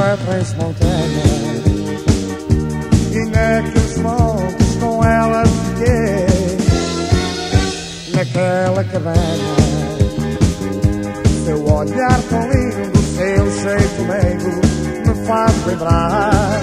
Ela é transmontana e naqueles montes com ela fiquei, naquela cabana. Seu olhar tão lindo, seu jeito meigo me faz lembrar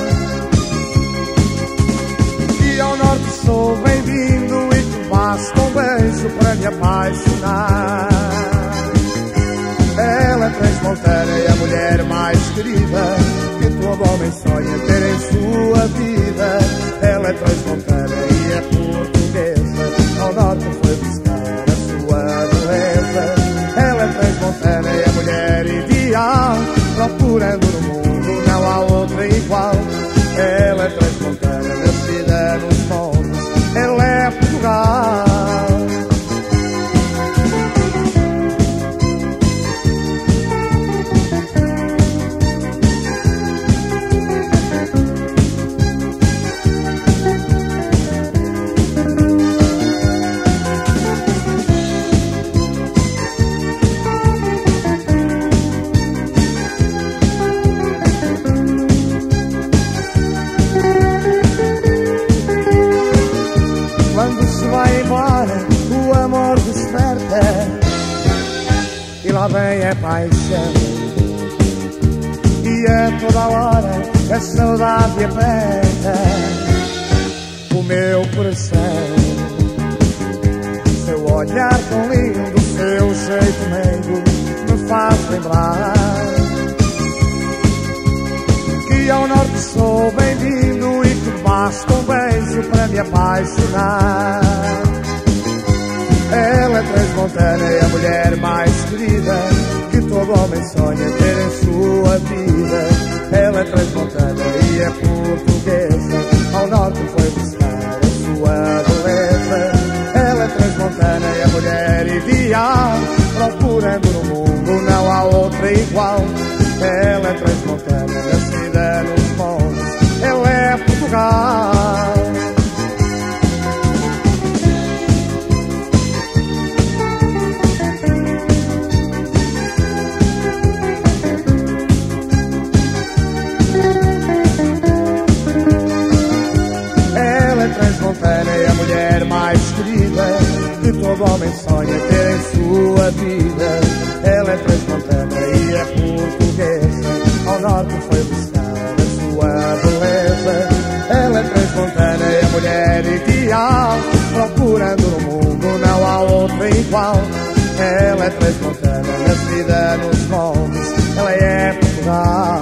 que ao norte sou bem-vindo e que basta um beijo para me apaixonar. Ela é transmontana e a mulher mais querida que todo homem sonha ter em sua vida. Ela é transmontana e é portuguesa, ao norte foi buscar a sua beleza. Ela é transmontana e a mulher ideal, procurando no mundo não há outra igual. Ela é transmontana, nascida nos montes, ela é Portugal. E lá vem a paixão, e a toda hora a saudade aperta o meu coração. Seu olhar tão lindo, seu jeito meigo me faz lembrar que ao norte sou bem-vindo e que basta um beijo para me apaixonar. Ela é transmontana e a mulher mais querida que todo homem sonha ter em sua vida. Ela é transmontana e é portuguesa, ao norte foi buscar a sua beleza. Ela é transmontana e a mulher ideal, procurando no mundo não há outra igual. Ela é transmontana, nascida nos montes, ela é Portugal. Transmontana e a mulher mais querida que todo homem sonha ter em sua vida. Ela é transmontana e é portuguesa, ao norte foi buscar a sua beleza. Ela é transmontana e a mulher ideal, procurando no mundo não há outra igual. Ela é transmontana, nascida nos montes, ela é Portugal.